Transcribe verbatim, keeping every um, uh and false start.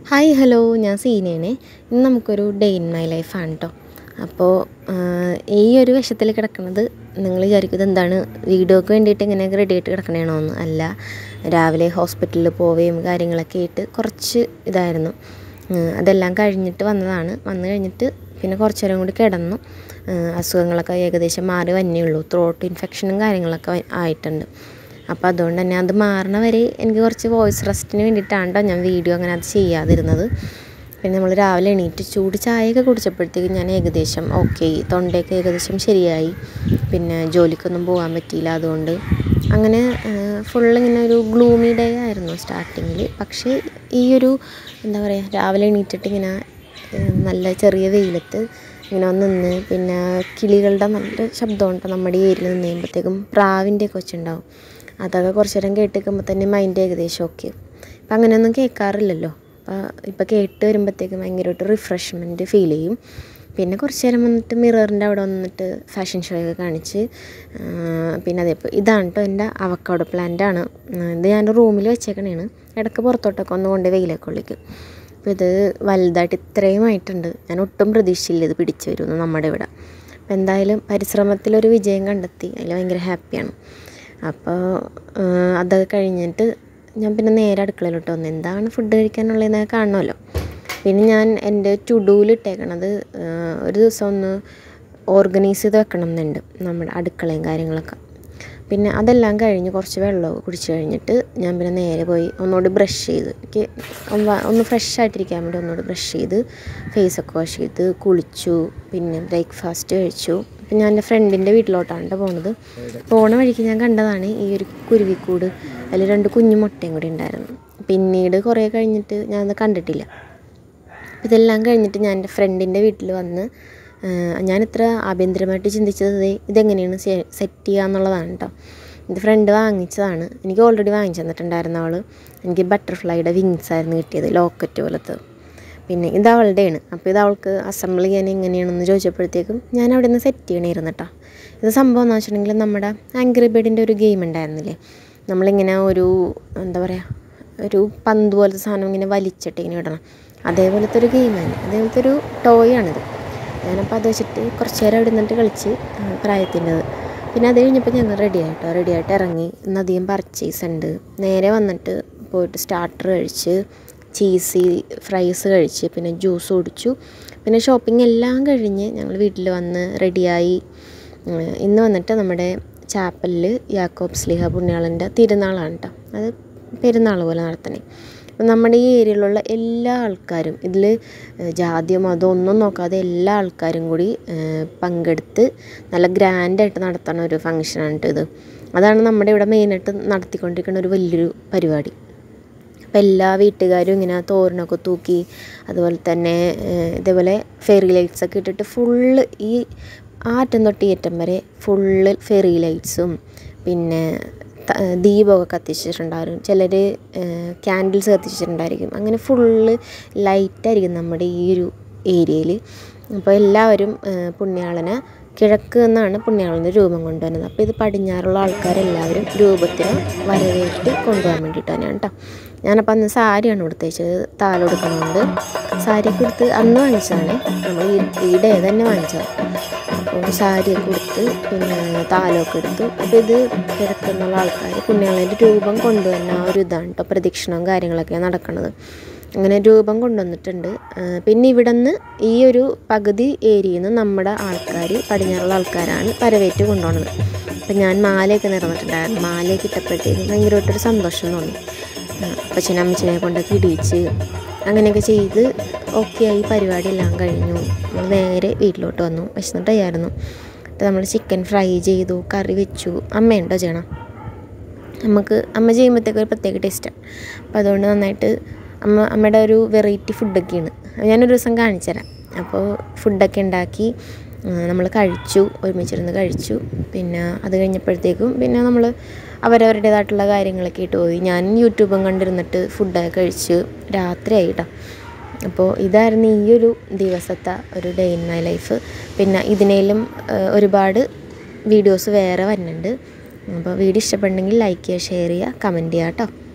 Hi hello, ഞാൻ സീനയാണ്. ഇന്ന് നമുക്കൊരു ഡേ ഇൻ മൈ ലൈഫാണ് കേട്ടോ. അപ്പോൾ ഈ ഒരു വശത്തിൽ കിടക്കുന്നത് നിങ്ങൾ വിചാരിക്കുന്നത് എന്താണ്, വീഡിയോക്ക് വേണ്ടിയിട്ട് ഇങ്ങനെ റെഡി ആയിട്ട് കിടക്കണേണോ എന്ന്. അല്ല, രാവിലെ ഹോസ്പിറ്റലിൽ പോവുകയും കാര്യങ്ങളൊക്കെ ആയിട്ട് കുറച്ച് ഇതായിരുന്നു. അതെല്ലാം കഴിഞ്ഞിട്ട് വന്നതാണ്. വന്നു കഴിഞ്ഞിട്ട് പിന്നെ കുറച്ച് നേരം കൂടി കിടന്നു. അസുഖങ്ങളൊക്കെ ഏകദേശം മാറി വന്നേ ഉള്ളൂ. ത്രോട്ട് ഇൻഫെക്ഷനും കാര്യങ്ങളൊക്കെ ആയിട്ടുണ്ട്. അപ്പോൾ അതുകൊണ്ട് തന്നെ അത് മാറണ വരെ എനിക്ക് കുറച്ച് വോയിസ് റെസ്റ്റിന് വേണ്ടിയിട്ടാണ് കേട്ടോ ഞാൻ വീഡിയോ അങ്ങനെ അത് ചെയ്യാതിരുന്നത്. പിന്നെ നമ്മൾ രാവിലെ എണീറ്റ് ചൂട് ചായയൊക്കെ കുടിച്ചപ്പോഴത്തേക്കും ഞാൻ ഏകദേശം ഓക്കെ, തൊണ്ടയൊക്കെ ഏകദേശം ശരിയായി. പിന്നെ ജോലിക്കൊന്നും പോകാൻ പറ്റിയില്ല. അതുകൊണ്ട് അങ്ങനെ ഫുള്ളിങ്ങനെ ഒരു ഗ്ലൂമി ഡേ ആയിരുന്നു സ്റ്റാർട്ടിങ്ങിൽ. പക്ഷേ ഈ ഒരു എന്താ പറയുക, രാവിലെ എണീറ്റിട്ട് ഇങ്ങനെ നല്ല ചെറിയ വെയിലത്ത് ഇങ്ങനെ നിന്ന്, പിന്നെ കിളികളുടെ നല്ല ശബ്ദമുണ്ട് നമ്മുടെ ഈ ഏരിയയിൽ നിന്ന് കഴിയുമ്പോഴത്തേക്കും. പ്രാവിൻ്റെയൊക്കെ വെച്ചുണ്ടാവും. അതൊക്കെ കുറച്ച് നേരം കേട്ട് നിൽക്കുമ്പോൾ തന്നെ മൈൻഡ് ഏകദേശം ഓക്കെ. അപ്പം അങ്ങനെയൊന്നും കേൾക്കാറില്ലല്ലോ. അപ്പോൾ ഇപ്പോൾ കേട്ട് വരുമ്പോഴത്തേക്കും ഭയങ്കരമായിട്ട് റിഫ്രഷ്മെൻറ്റ് ഫീൽ ചെയ്യും. പിന്നെ കുറച്ച് നേരം വന്നിട്ട് മിററിൻ്റെ അവിടെ വന്നിട്ട് ഫാഷൻ ഷോ ഒക്കെ കാണിച്ച്, പിന്നെ അതേപോലെ ഇതാണ് കേട്ടോ എൻ്റെ അവക്കാഡോ പ്ലാന്റാണ്. ഇത് ഞാൻ റൂമിൽ വെച്ചേക്കണേണ്. ഇടയ്ക്ക് പുറത്തോട്ടൊക്കെ ഒന്ന് കൊണ്ട് വെയിലൊക്കെ കൊള്ളിക്കും. അപ്പോൾ ഇത് വലുതായിട്ട് ഇത്രയുമായിട്ടുണ്ട്. ഞാൻ ഒട്ടും പ്രതീക്ഷിച്ചില്ല ഇത് പിടിച്ചു വരുമെന്ന് നമ്മുടെ ഇവിടെ. അപ്പോൾ എന്തായാലും പരിശ്രമത്തിലൊരു വിജയം കണ്ടെത്തി. അതിൽ ഭയങ്കര ഹാപ്പിയാണ്. അപ്പോൾ അതൊക്കെ കഴിഞ്ഞിട്ട് ഞാൻ പിന്നെ നേരെ അടുക്കളയിലോട്ട് വന്നു. എന്താണ് ഫുഡ് കഴിക്കാനുള്ളതെന്നൊക്കെ കാണണമല്ലോ. പിന്നെ ഞാൻ എൻ്റെ ടുഡൂയിൽ ഇട്ടേക്കണത് ഒരു ദിവസം ഒന്ന് ഓർഗനൈസ് ചെയ്ത് വെക്കണം എന്നുണ്ട്, നമ്മുടെ അടുക്കളയും കാര്യങ്ങളൊക്കെ. പിന്നെ അതെല്ലാം കഴിഞ്ഞ് കുറച്ച് വെള്ളമൊക്കെ കുടിച്ച് കഴിഞ്ഞിട്ട് ഞാൻ പിന്നെ നേരെ പോയി ഒന്നുകൂടി ബ്രഷ് ചെയ്ത്, എനിക്ക് ഒന്ന് ഫ്രഷ് ആയിട്ടിരിക്കാൻ വേണ്ടി ഒന്നുകൂടി ബ്രഷ് ചെയ്ത് ഫേസൊക്കെ വാഷ് ചെയ്ത് കുളിച്ചു. പിന്നെ ബ്രേക്ക്ഫാസ്റ്റ് കഴിച്ചു. അപ്പം ഞാൻ എൻ്റെ ഫ്രണ്ടിൻ്റെ വീട്ടിലോട്ടാണ് കേട്ടോ പോകുന്നത്. പോണ വഴിക്ക് ഞാൻ കണ്ടതാണ് ഈ ഒരു കുരുവിക്കൂട്. അതിൽ രണ്ട് കുഞ്ഞു മുട്ടയും കൂടി ഉണ്ടായിരുന്നു. പിന്നീട് കുറേ കഴിഞ്ഞിട്ട് ഞാനത് കണ്ടിട്ടില്ല. ഇതെല്ലാം കഴിഞ്ഞിട്ട് ഞാൻ എൻ്റെ ഫ്രണ്ടിൻ്റെ വീട്ടിൽ വന്ന് ഞാനിത്ര ആഭ്യന്തരമായിട്ട് ചിന്തിച്ചത് ഇതെങ്ങനെയാണ് സെറ്റ് ചെയ്യുക എന്നുള്ളതാണ് കേട്ടോ. ഇത് ഫ്രണ്ട് വാങ്ങിച്ചതാണ്. എനിക്ക് ഓൾറെഡി വാങ്ങിച്ചു തന്നിട്ടുണ്ടായിരുന്നു അവൾ. എനിക്ക് ബട്ടർഫ്ലൈയുടെ വിങ്സ് ആയിരുന്നു കിട്ടിയത്, ലോക്കറ്റ് പോലത്തെ. പിന്നെ ഇത് അവളുടെയാണ്. അപ്പോൾ ഇത് അവൾക്ക് അസംബിൾ ചെയ്യാൻ എങ്ങനെയാണെന്ന് ചോദിച്ചപ്പോഴത്തേക്കും ഞാൻ അവിടെ നിന്ന് സെറ്റ് ചെയ്യണമായിരുന്നു കേട്ടോ. ഇത് സംഭവം എന്ന് വെച്ചിട്ടുണ്ടെങ്കിൽ നമ്മുടെ ആംഗ്രി ബേർഡിൻ്റെ ഒരു ഗെയിം ഉണ്ടായിരുന്നില്ലേ, നമ്മളിങ്ങനെ ഒരു എന്താ പറയുക, ഒരു പന്ത് പോലത്തെ സാധനം ഇങ്ങനെ വലിച്ചിട്ട് ഇങ്ങനെ ഇടണം. അതേപോലത്തെ ഒരു ഗെയിമാണ്, അതേപോലത്തെ ഒരു ടോയാണിത്. ഞാനപ്പോൾ അത് വെച്ചിട്ട് കുറച്ച് നേരം അവിടെ നിന്നിട്ട് കളിച്ച് പ്രായത്തിൻ്റെത്. പിന്നെ അത് കഴിഞ്ഞപ്പോൾ ഞങ്ങൾ റെഡി ആയിട്ടോ റെഡി ആയിട്ട് ഇറങ്ങി. ഇന്നധികം പർച്ചേസ് ഉണ്ട്. നേരെ വന്നിട്ട് പോയിട്ട് സ്റ്റാർട്ടർ കഴിച്ച്, ചീസി ഫ്രൈസ് കഴിച്ച്, പിന്നെ ജ്യൂസ് കുടിച്ചു. പിന്നെ ഷോപ്പിംഗ് എല്ലാം കഴിഞ്ഞ് ഞങ്ങൾ വീട്ടിൽ വന്ന് റെഡിയായി. ഇന്ന് വന്നിട്ട് നമ്മുടെ ചാപ്പലിൽ യാക്കോബ് സ്ലീഹ പുണ്യാളൻ്റെ തിരുനാളാണ് കേട്ടോ. അത് പെരുന്നാൾ പോലെ നടത്തണേ. അപ്പം നമ്മുടെ ഈ ഏരിയയിലുള്ള എല്ലാ ആൾക്കാരും, ഇതിൽ ജാതിയോ മതമോ ഒന്നും നോക്കാതെ എല്ലാ ആൾക്കാരും കൂടി പങ്കെടുത്ത് നല്ല ഗ്രാൻഡായിട്ട് നടത്തുന്ന ഒരു ഫങ്ഷനാണ് കേട്ടോ ഇത്. അതാണ് നമ്മുടെ ഇവിടെ മെയിനായിട്ട് നടത്തിക്കൊണ്ടിരിക്കുന്ന ഒരു വലിയൊരു പരിപാടി. അപ്പോൾ എല്ലാ വീട്ടുകാരും ഇങ്ങനെ തോരണമൊക്കെ തൂക്കി, അതുപോലെ തന്നെ ഇതേപോലെ ഫെയറി ലൈറ്റ്സൊക്കെ ഇട്ടിട്ട് ഫുള്ള് ഈ ആറ്റം തൊട്ട് ഈ അറ്റം വരെ ഫുള്ള് ഫെയറി ലൈറ്റ്സും പിന്നെ ദീപമൊക്കെ കത്തിച്ചിട്ടുണ്ടായിരിക്കും. ചിലർ ക്യാൻഡിൽസ് കത്തിച്ചിട്ടുണ്ടായിരിക്കും. അങ്ങനെ ഫുള്ള് ലൈറ്റായിരിക്കും നമ്മുടെ ഈ ഒരു ഏരിയയിൽ. അപ്പോൾ എല്ലാവരും പുണ്യാളനെ കിഴക്ക് നിന്നാണ് പുണ്യാളൻ്റെ രൂപം കൊണ്ടുവരുന്നത്. അപ്പോൾ ഇത് പടിഞ്ഞാറുള്ള ആൾക്കാരെല്ലാവരും രൂപത്തിന് വരവേറ്റ് കൊണ്ടുപോകാൻ വേണ്ടിയിട്ട് തന്നെയാണ് കേട്ടോ. ഞാനപ്പോൾ അന്ന് സാരിയാണ് കൊടുത്തേച്ചത്, താലോടുക്കണമുണ്ട്. സാരിയൊക്കെ കൊടുത്ത് അന്ന് വാങ്ങിച്ചതാണ്, നമ്മൾ ഈ ഈ ഡേ തന്നെ വാങ്ങിച്ചതാണ്. അപ്പോൾ സാരിയൊക്കെ കൊടുത്ത് പിന്നെ താലമൊക്കെ എടുത്തു. അപ്പോൾ ഇത് കിഴക്കുന്നുള്ള ആൾക്കാർ പുണ്യാളൻ്റെ രൂപം കൊണ്ടുവരുന്ന ആ ഒരു ഇതാണ് കേട്ടോ. പ്രദക്ഷിണവും കാര്യങ്ങളൊക്കെയാണ് നടക്കുന്നത്. അങ്ങനെ രൂപം കൊണ്ടുവന്നിട്ടുണ്ട്. പിന്നെ ഇവിടെ നിന്ന് ഈ ഒരു പകുതി ഏരിയയിൽ നിന്ന് നമ്മുടെ ആൾക്കാർ, പടിഞ്ഞാറുള്ള ആൾക്കാരാണ് വരവേറ്റ് കൊണ്ടുപോകുന്നത്. അപ്പം ഞാൻ മാലയൊക്കെ നിറഞ്ഞിട്ടുണ്ടായിരുന്നു. മാലയൊക്കെ ഇട്ടപ്പോഴത്തേക്കും ഭയങ്കരമായിട്ടൊരു സന്തോഷം തോന്നി. അപ്പച്ചനെ അമ്മച്ചനെ കൊണ്ടൊക്കെ ഇടിയിച്ച് അങ്ങനെയൊക്കെ ചെയ്ത് ഓക്കെ ആയി. പരിപാടി എല്ലാം കഴിഞ്ഞു. നമ്മൾ നേരെ വീട്ടിലോട്ട് വന്നു. വിശന്നിട്ടായിരുന്നു. അപ്പോൾ നമ്മൾ ചിക്കൻ ഫ്രൈ ചെയ്തു, കറി വെച്ചു. അമ്മയുണ്ടോ ചെയ്യണം, നമുക്ക് അമ്മ ചെയ്യുമ്പോഴത്തേക്ക് ഒരു പ്രത്യേക ടേസ്റ്റാണ്. അപ്പോൾ അതുകൊണ്ട് നന്നായിട്ട് അമ്മ അമ്മയുടെ ഒരു വെറൈറ്റി ഫുഡൊക്കെയാണ്. ഞാനൊരു ദിവസം കാണിച്ചു തരാം. അപ്പോൾ ഫുഡൊക്കെ ഉണ്ടാക്കി നമ്മൾ കഴിച്ചു, ഒരുമിച്ചിരുന്ന് കഴിച്ചു. പിന്നെ അത് കഴിഞ്ഞപ്പോഴത്തേക്കും പിന്നെ നമ്മൾ അവരവരുടേതായിട്ടുള്ള കാര്യങ്ങളൊക്കെ ഇട്ട് പോയി. ഞാൻ യൂട്യൂബും കണ്ടിരുന്നിട്ട് ഫുഡൊക്കെ കഴിച്ച് രാത്രിയായി കേട്ടോ. അപ്പോൾ ഇതായിരുന്നു ഈ ഒരു ദിവസത്തെ ഒരു ഡേ ഇൻ മൈ ലൈഫ്. പിന്നെ ഇതിനേലും ഒരുപാട് വീഡിയോസ് വേറെ വരുന്നുണ്ട്. അപ്പോൾ വീഡിയോ ഇഷ്ടപ്പെട്ടുണ്ടെങ്കിൽ ലൈക്ക് ചെയ്യുക, ഷെയർ ചെയ്യുക, കമൻറ്റ് ചെയ്യുക കേട്ടോ.